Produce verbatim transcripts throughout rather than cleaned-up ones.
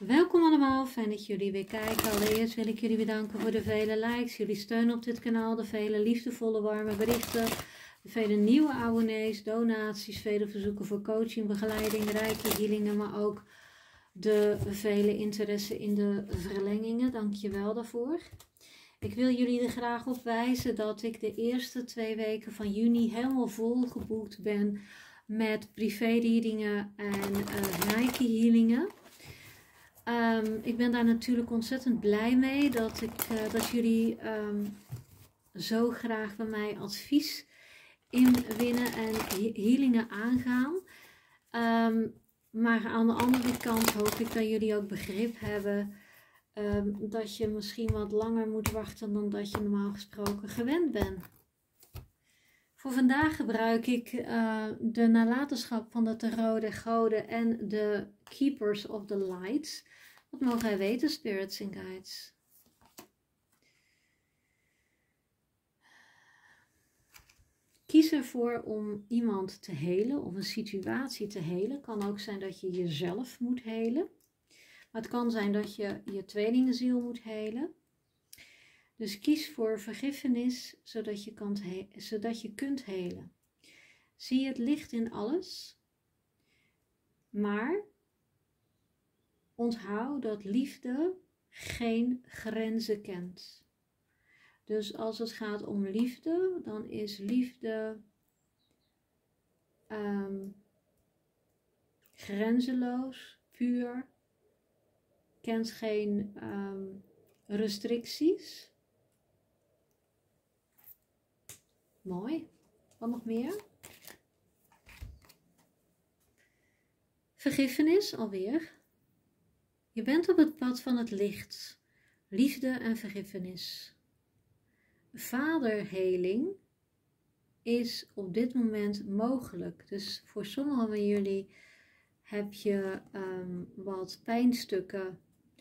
Welkom allemaal, fijn dat jullie weer kijken. Allereerst wil ik jullie bedanken voor de vele likes, jullie steun op dit kanaal, de vele liefdevolle warme berichten, de vele nieuwe abonnees, donaties, vele verzoeken voor coaching, begeleiding, rijke healingen, maar ook de vele interesse in de verlengingen. Dank je wel daarvoor. Ik wil jullie er graag op wijzen dat ik de eerste twee weken van juni helemaal vol geboekt ben met privé-readingen en uh, rijke healingen. Um, ik ben daar natuurlijk ontzettend blij mee dat, ik, uh, dat jullie um, zo graag bij mij advies inwinnen en healingen aangaan. Um, maar aan de andere kant hoop ik dat jullie ook begrip hebben um, dat je misschien wat langer moet wachten dan dat je normaal gesproken gewend bent. Voor vandaag gebruik ik uh, de nalatenschap van de Tarot der Goden en de Keepers of the Lights. Wat mogen wij weten, spirits and guides? Kies ervoor om iemand te helen of een situatie te helen. Het kan ook zijn dat je jezelf moet helen. Maar het kan zijn dat je je tweelingenziel moet helen. Dus kies voor vergiffenis, zodat je, kan zodat je kunt helen. Zie het licht in alles. Maar onthoud dat liefde geen grenzen kent. Dus als het gaat om liefde, dan is liefde um, grenzeloos, puur, kent geen um, restricties. Mooi. Wat nog meer? Vergiffenis alweer. Je bent op het pad van het licht. Liefde en vergiffenis. Vaderheling is op dit moment mogelijk. Dus voor sommigen van jullie heb je um, wat pijnstukken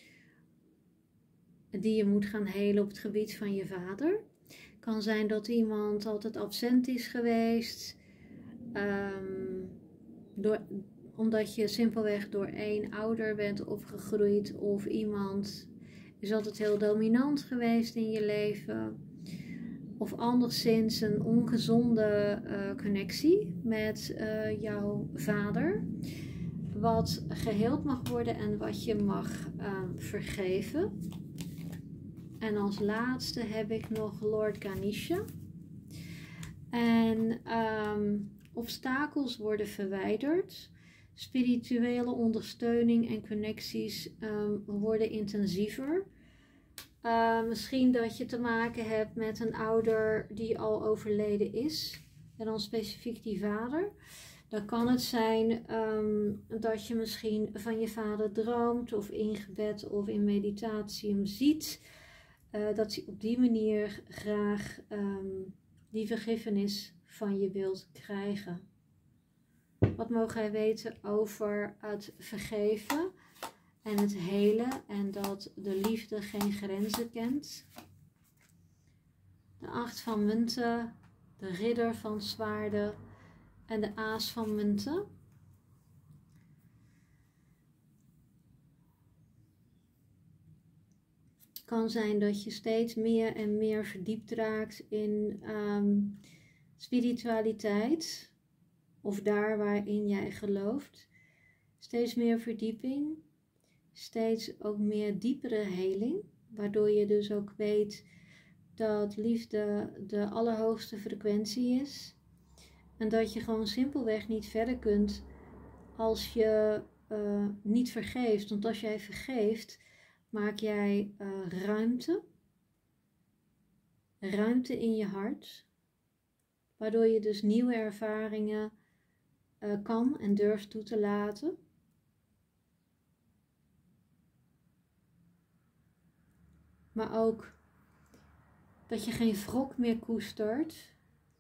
die je moet gaan helen op het gebied van je vader. Kan zijn dat iemand altijd absent is geweest, um, door, omdat je simpelweg door één ouder bent opgegroeid, of iemand is altijd heel dominant geweest in je leven, of anderszins een ongezonde uh, connectie met uh, jouw vader, wat geheeld mag worden en wat je mag uh, vergeven. En als laatste heb ik nog Lord Ganesha. En um, obstakels worden verwijderd. Spirituele ondersteuning en connecties um, worden intensiever. Uh, misschien dat je te maken hebt met een ouder die al overleden is. En dan specifiek die vader. Dan kan het zijn um, dat je misschien van je vader droomt, of in gebed of in meditatie hem ziet. Uh, dat hij op die manier graag um, die vergiffenis van je wilt krijgen. Wat mogen wij weten over het vergeven en het helen en dat de liefde geen grenzen kent? De acht van munten, de ridder van zwaarden en de aas van munten. Het kan zijn dat je steeds meer en meer verdiept raakt in um, spiritualiteit. Of daar waarin jij gelooft. Steeds meer verdieping. Steeds ook meer diepere heling. Waardoor je dus ook weet dat liefde de allerhoogste frequentie is. En dat je gewoon simpelweg niet verder kunt als je uh, niet vergeeft. Want als jij vergeeft, maak jij uh, ruimte. Ruimte in je hart. Waardoor je dus nieuwe ervaringen uh, kan en durft toe te laten. Maar ook dat je geen wrok meer koestert.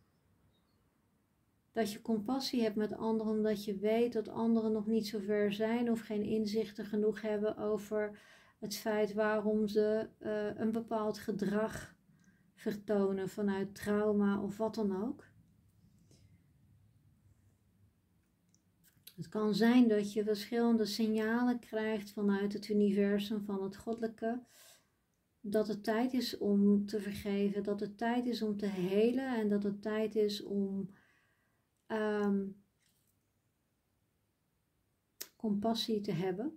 Dat je compassie hebt met anderen omdat je weet dat anderen nog niet zo ver zijn of geen inzichten genoeg hebben over het feit waarom ze uh, een bepaald gedrag vertonen vanuit trauma of wat dan ook. Het kan zijn dat je verschillende signalen krijgt vanuit het universum, van het goddelijke. Dat het tijd is om te vergeven, dat het tijd is om te helen en dat het tijd is om um, compassie te hebben.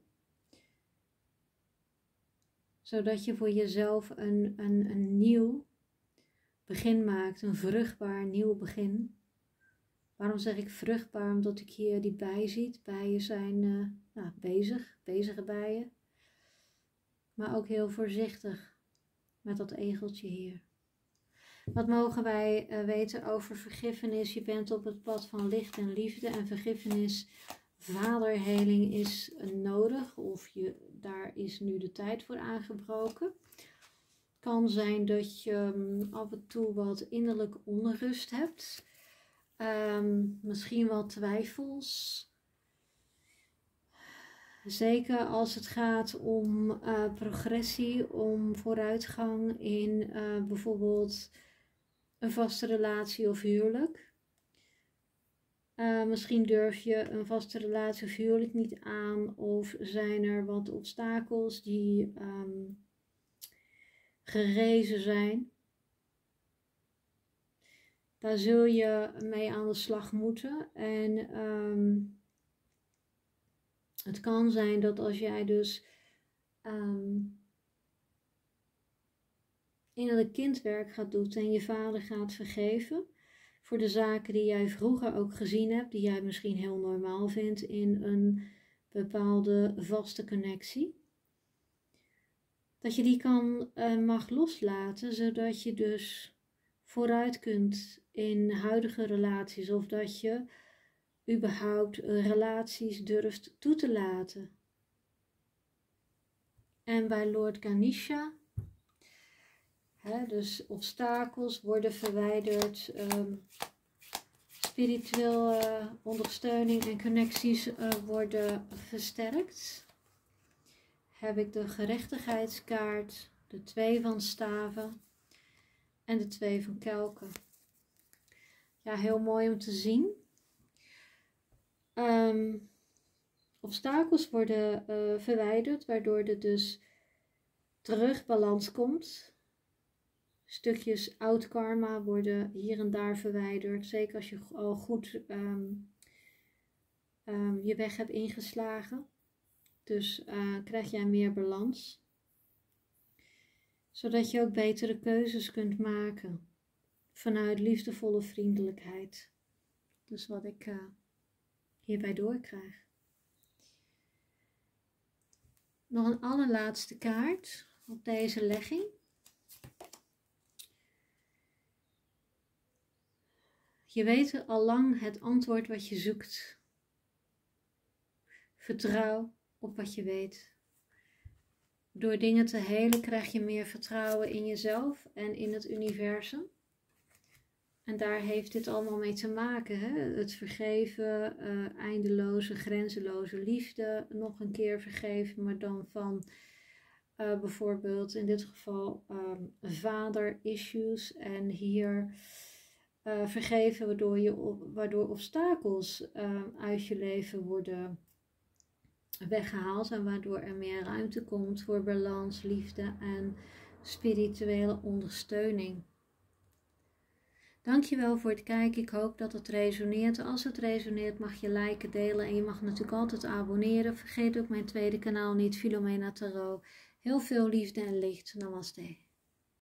Zodat je voor jezelf een, een, een nieuw begin maakt, een vruchtbaar nieuw begin. Waarom zeg ik vruchtbaar? Omdat ik hier die bij ziet. Bijen zijn uh, nou, bezig, bezige bijen. Maar ook heel voorzichtig met dat egeltje hier. Wat mogen wij uh, weten over vergiffenis? Je bent op het pad van licht en liefde en vergiffenis, vaderheling is nodig. Of je, daar is nu de tijd voor aangebroken. Het kan zijn dat je um, af en toe wat innerlijke onrust hebt. Um, misschien wel twijfels. Zeker als het gaat om uh, progressie, om vooruitgang in uh, bijvoorbeeld een vaste relatie of huwelijk. Uh, misschien durf je een vaste relatie of huwelijk niet aan, of zijn er wat obstakels die um, gerezen zijn. Daar zul je mee aan de slag moeten. En um, het kan zijn dat als jij dus um, innerlijk kindwerk gaat doen en je vader gaat vergeven voor de zaken die jij vroeger ook gezien hebt, die jij misschien heel normaal vindt in een bepaalde vaste connectie, dat je die kan, uh, mag loslaten, zodat je dus vooruit kunt in huidige relaties, of dat je überhaupt relaties durft toe te laten. En bij Lord Ganesha, hè, dus obstakels worden verwijderd, um, spirituele ondersteuning en connecties uh, worden versterkt. Heb ik de gerechtigheidskaart, de twee van staven en de twee van kelken. Ja, heel mooi om te zien. Um, obstakels worden uh, verwijderd, waardoor er dus terug balans komt. Stukjes oud karma worden hier en daar verwijderd. Zeker als je al goed um, um, je weg hebt ingeslagen. Dus uh, krijg jij meer balans. Zodat je ook betere keuzes kunt maken. Vanuit liefdevolle vriendelijkheid. Dus wat ik uh, hierbij doorkrijg. Nog een allerlaatste kaart op deze legging. Je weet al lang het antwoord wat je zoekt. Vertrouw op wat je weet. Door dingen te helen krijg je meer vertrouwen in jezelf en in het universum. En daar heeft dit allemaal mee te maken. Hè? Het vergeven, uh, eindeloze, grenzeloze liefde. Nog een keer vergeven, maar dan van uh, bijvoorbeeld in dit geval um, vader issues. En hier uh, vergeven waardoor, je, waardoor obstakels uh, uit je leven worden weggehaald. En waardoor er meer ruimte komt voor balans, liefde en spirituele ondersteuning. Dankjewel voor het kijken. Ik hoop dat het resoneert. Als het resoneert mag je liken, delen en je mag natuurlijk altijd abonneren. Vergeet ook mijn tweede kanaal niet, Philomena Tarot. Heel veel liefde en licht. Namaste.